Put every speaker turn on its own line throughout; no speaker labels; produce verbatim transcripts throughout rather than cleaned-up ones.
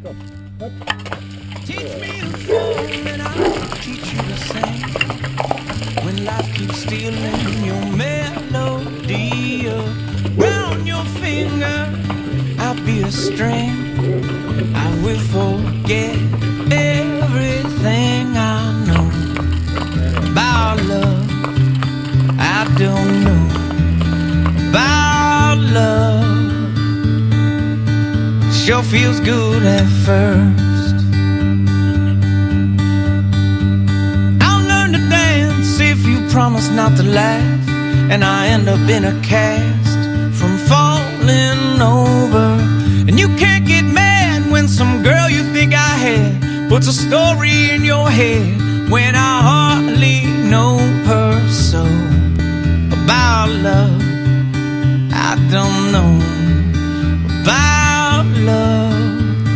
Teach me to fall and I'll teach you to sing. When life keeps stealing your melody around your finger, I'll be a string. I will forget everything I know about love. I don't know about love. Sure feels good at first. I'll learn to dance if you promise not to laugh, and I end up in a cast from falling over. And you can't get mad when some girl you think I had puts a story in your head when I hardly know her. So about love, I don't know about love.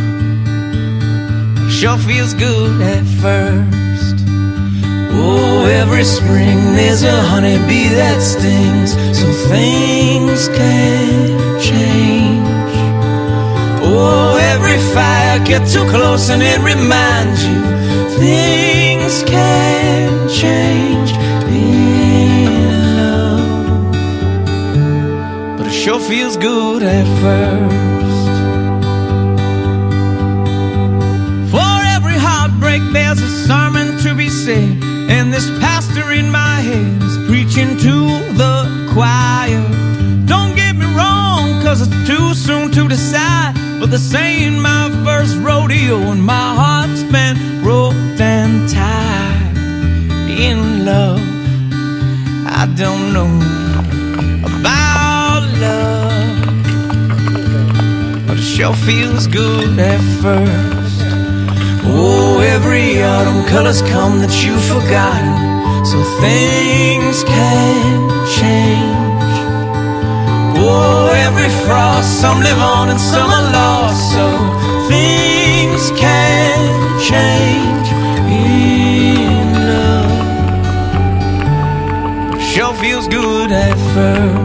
Sure feels good at first. Oh, every spring there's a honeybee that stings, so things can change. Oh, every fire gets too close and it reminds you things can change in love. But it sure feels good at first. For every heartbreak there's a sermon to be said, and this pastor in my head is preaching to the choir. Don't get me wrong, cause it's too soon to decide, but this ain't my first rodeo, and my heart's been roped and tied in love. I don't know about love, but it sure feels good at first. Oh, every autumn colors come that you've forgotten, so things can change. Oh, every frost, some live on and some are lost, so things can change in love. Sure feels good at first.